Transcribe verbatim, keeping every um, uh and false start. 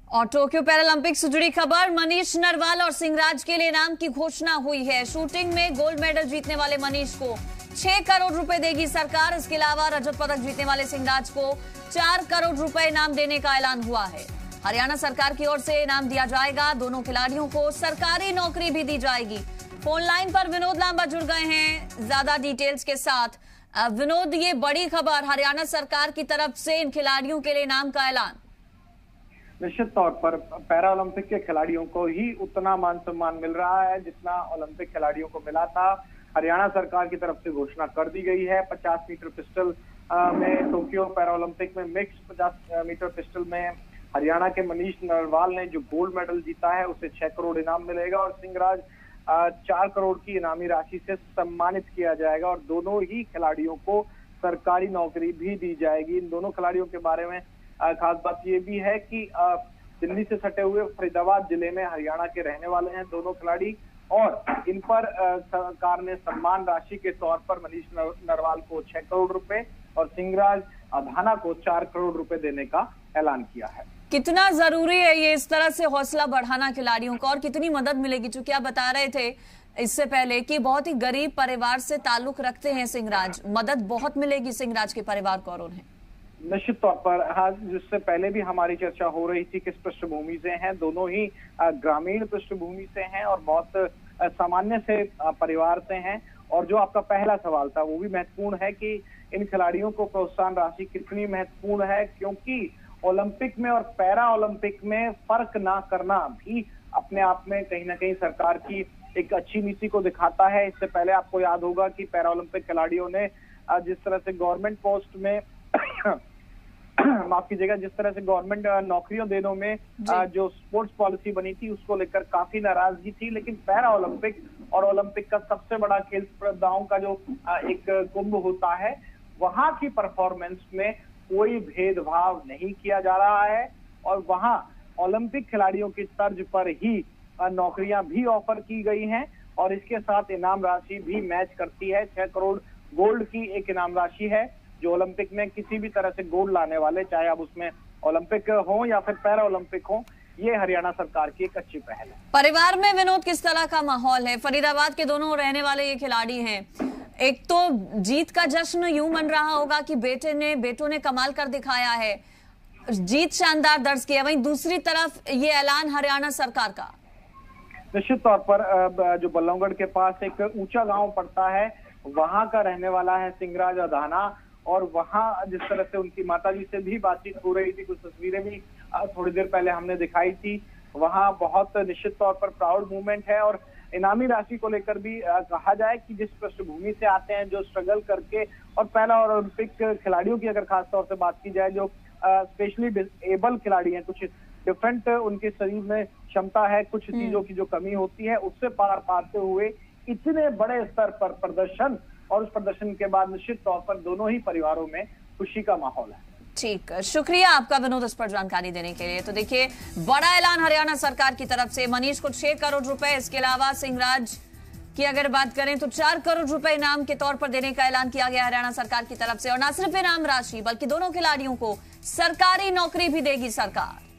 और Tokyo Paralympics से जुड़ी खबर, मनीष नरवाल और सिंहराज के लिए इनाम की घोषणा हुई है। शूटिंग में गोल्ड मेडल जीतने वाले मनीष को छह करोड़ रुपए देगी सरकार। इसके अलावा रजत पदक जीतने वाले सिंहराज को चार करोड़ रुपए इनाम देने का ऐलान हुआ है। हरियाणा सरकार की ओर से इनाम दिया जाएगा। दोनों खिलाड़ियों को सरकारी नौकरी भी दी जाएगी। फोन लाइन पर विनोद लांबा जुड़ गए हैं ज्यादा डिटेल्स के साथ। विनोद, ये बड़ी खबर, हरियाणा सरकार की तरफ से इन खिलाड़ियों के लिए इनाम का ऐलान। निश्चित तौर पर पैरा ओलंपिक के खिलाड़ियों को ही उतना मान सम्मान मिल रहा है जितना ओलंपिक खिलाड़ियों को मिला था। हरियाणा सरकार की तरफ से घोषणा कर दी गई है। पचास मीटर पिस्टल में टोक्यो पैरा ओलंपिक में मिक्स पचास मीटर पिस्टल में हरियाणा के मनीष नरवाल ने जो गोल्ड मेडल जीता है उसे छह करोड़ इनाम मिलेगा और सिंहराज चार करोड़ की इनामी राशि से सम्मानित किया जाएगा और दोनों ही खिलाड़ियों को सरकारी नौकरी भी दी जाएगी। इन दोनों खिलाड़ियों के बारे में खास बात ये भी है कि दिल्ली से सटे हुए फरीदाबाद जिले में हरियाणा के रहने वाले हैं दोनों खिलाड़ी और इन पर सरकार ने सम्मान राशि के तौर पर मनीष नरवाल को छह करोड़ रुपए और सिंहराज अधाना को चार करोड़ रुपए देने का ऐलान किया है। कितना जरूरी है ये इस तरह से हौसला बढ़ाना खिलाड़ियों को और कितनी मदद मिलेगी? चूंकि आप बता रहे थे इससे पहले कि बहुत ही गरीब परिवार से ताल्लुक रखते हैं सिंहराज, मदद बहुत मिलेगी सिंहराज के परिवार को और उन्हें। निश्चित तौर पर हाँ, जिससे पहले भी हमारी चर्चा हो रही थी किस पृष्ठभूमि से हैं, दोनों ही ग्रामीण पृष्ठभूमि से हैं और बहुत सामान्य से परिवार से हैं। और जो आपका पहला सवाल था वो भी महत्वपूर्ण है कि इन खिलाड़ियों को प्रोत्साहन राशि कितनी महत्वपूर्ण है, क्योंकि ओलंपिक में और पैरा ओलंपिक में फर्क ना करना भी अपने आप में कहीं ना कहीं सरकार की एक अच्छी नीति को दिखाता है। इससे पहले आपको याद होगा कि पैरा ओलंपिक खिलाड़ियों ने जिस तरह से गवर्नमेंट पोस्ट में माफ कीजिएगा जिस तरह से गवर्नमेंट नौकरियों देने में जो स्पोर्ट्स पॉलिसी बनी थी उसको लेकर काफी नाराजगी थी, लेकिन पैरा ओलंपिक और ओलंपिक का सबसे बड़ा खेल स्पर्धाओं का जो एक कुंभ होता है वहां की परफॉर्मेंस में कोई भेदभाव नहीं किया जा रहा है और वहां ओलंपिक खिलाड़ियों की तर्ज पर ही नौकरियां भी ऑफर की गई हैं और इसके साथ इनाम राशि भी मैच करती है। छह करोड़ गोल्ड की एक इनाम राशि है जो ओलंपिक में किसी भी तरह से गोल्ड लाने वाले, चाहे अब उसमें ओलंपिक हो या फिर पैरा ओलंपिक हो, ये हरियाणा सरकार की एक अच्छी पहल है। परिवार में विनोद किस तरह का माहौल है? फरीदाबाद के दोनों रहने वाले ये खिलाड़ी हैं। एक तो जीत का जश्न यूं मन रहा होगा कि बेटे ने बेटों ने कमाल कर दिखाया है, जीत शानदार दर्ज किया, वहीं दूसरी तरफ ये ऐलान हरियाणा सरकार का। निश्चित तौर पर जो बल्लभगढ़ के पास एक ऊंचा गांव पड़ता है वहां का रहने वाला है सिंहराज अधाना और वहां जिस तरह से उनकी माताजी से भी बातचीत हो रही थी, कुछ तस्वीरें भी थोड़ी देर पहले हमने दिखाई थी, वहां बहुत निश्चित तौर पर प्राउड मूवमेंट है। और इनामी राशि को लेकर भी कहा जाए कि जिस पृष्ठभूमि से आते हैं, जो स्ट्रगल करके, और पैरा ओलंपिक खिलाड़ियों की अगर खास तौर से बात की जाए जो स्पेशली डिसेबल खिलाड़ी हैं, कुछ डिफरेंट उनके शरीर में क्षमता है, कुछ चीजों की जो कमी होती है उससे पार पाते हुए इतने बड़े स्तर पर प्रदर्शन और उस प्रदर्शन के बाद निश्चित तौर पर दोनों ही परिवारों में खुशी का माहौल है। ठीक, शुक्रिया आपका विनोद इस पर जानकारी देने के लिए। तो देखिए, बड़ा ऐलान हरियाणा सरकार की तरफ से, मनीष को छह करोड़ रुपए, इसके अलावा सिंहराज की अगर बात करें तो चार करोड़ रुपए इनाम के तौर पर देने का ऐलान किया गया हरियाणा सरकार की तरफ से। और न सिर्फ इनाम राशि बल्कि दोनों खिलाड़ियों को सरकारी नौकरी भी देगी सरकार।